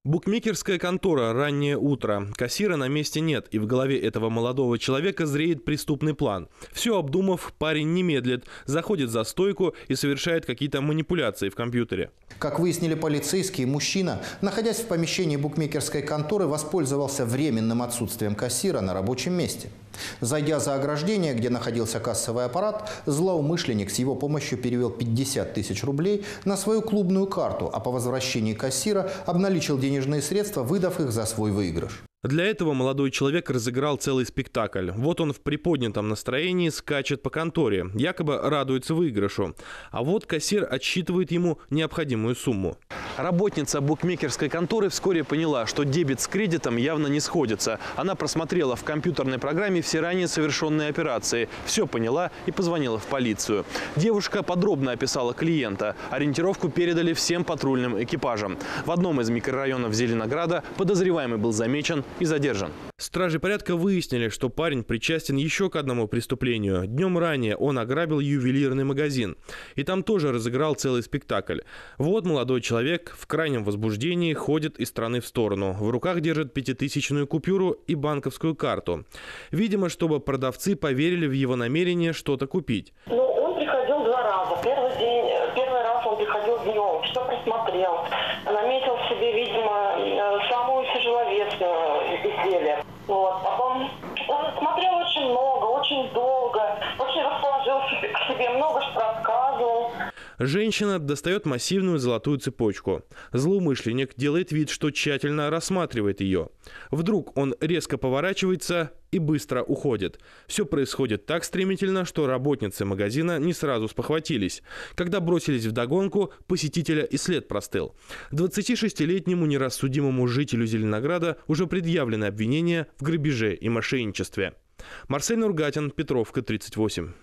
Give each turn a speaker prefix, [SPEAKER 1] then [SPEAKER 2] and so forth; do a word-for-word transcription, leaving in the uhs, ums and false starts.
[SPEAKER 1] Букмекерская контора, раннее утро. Кассира на месте нет, и в голове этого молодого человека зреет преступный план. Все обдумав, парень не медлит, заходит за стойку и совершает какие-то манипуляции в компьютере.
[SPEAKER 2] Как выяснили полицейские, мужчина, находясь в помещении букмекерской конторы, воспользовался временным отсутствием кассира на рабочем месте. Зайдя за ограждение, где находился кассовый аппарат, злоумышленник с его помощью перевел пятьдесят тысяч рублей на свою клубную карту, а по возвращении кассира обналичил денежные средства, выдав их за свой выигрыш.
[SPEAKER 1] Для этого молодой человек разыграл целый спектакль. Вот он в приподнятом настроении скачет по конторе, якобы радуется выигрышу. А вот кассир отсчитывает ему необходимую сумму. Работница букмекерской конторы вскоре поняла, что дебет с кредитом явно не сходится. Она просмотрела в компьютерной программе все ранее совершенные операции, все поняла и позвонила в полицию. Девушка подробно описала клиента. Ориентировку передали всем патрульным экипажам. В одном из микрорайонов Зеленограда подозреваемый был замечен и задержан. Стражи порядка выяснили, что парень причастен еще к одному преступлению. Днем ранее он ограбил ювелирный магазин. И там тоже разыграл целый спектакль. Вот молодой человек в крайнем возбуждении ходит из стороны в сторону. В руках держит пятитысячную купюру и банковскую карту. Видимо, чтобы продавцы поверили в его намерение что-то купить.
[SPEAKER 3] Ну, он приходил два раза. Первый день, первый раз он приходил днем, все просмотрел. Наметил себе, видимо, самую тяжеловесную изделие. Вот. Потом он смотрел очень много, очень долго. Очень расположился к себе, много что рассказывал.
[SPEAKER 1] Женщина достает массивную золотую цепочку. Злоумышленник делает вид, что тщательно рассматривает ее. Вдруг он резко поворачивается и быстро уходит. Все происходит так стремительно, что работницы магазина не сразу спохватились. Когда бросились вдогонку, посетителя и след простыл. двадцатишестилетнему нерассудимому жителю Зеленограда уже предъявлены обвинения в грабеже и мошенничестве. Марсель Нургатин, Петровка, тридцать восемь.